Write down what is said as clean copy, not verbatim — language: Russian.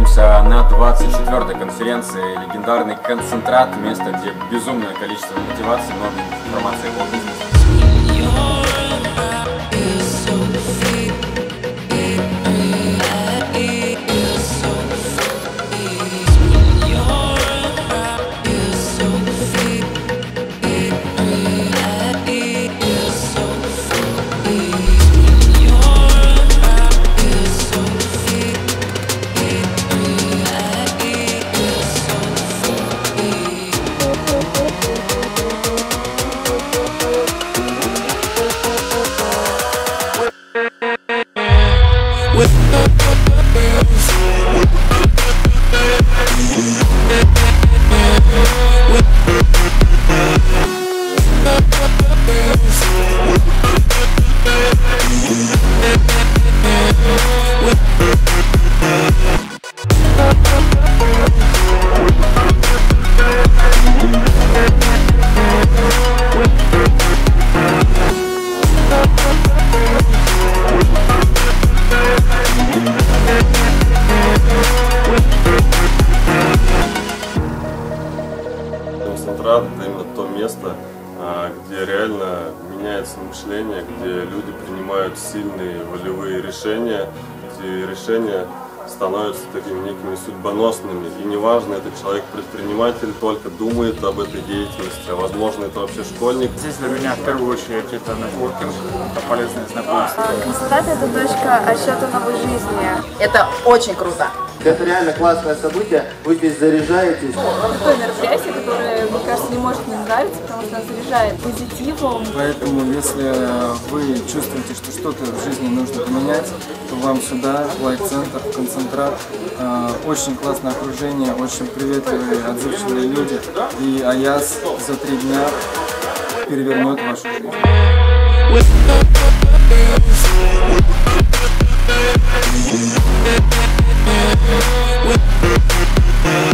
находимся на 24-й конференции «Легендарный концентрат», место, где безумное количество мотивации, много информации о бизнесе. Концентрат — это именно то место, где реально меняется мышление, где люди принимают сильные волевые решения, эти решения становятся такими некими судьбоносными. И неважно, это человек-предприниматель, только думает об этой деятельности, а возможно, это вообще школьник. Здесь для меня в первую очередь это нетворкинг, это полезное знакомство. Концентрат — это точка отсчета новой жизни. Это очень круто. Это реально классное событие, вы здесь заряжаетесь. Такое мероприятие, которое, мне кажется, не может не нравиться, потому что оно заряжает позитивом. Поэтому, если вы чувствуете, что что-то в жизни нужно поменять, то вам сюда, в лайф-центр, в концентрат. Очень классное окружение, очень приветливые, отзывчивые люди. И Аяз за 3 дня перевернет вашу жизнь.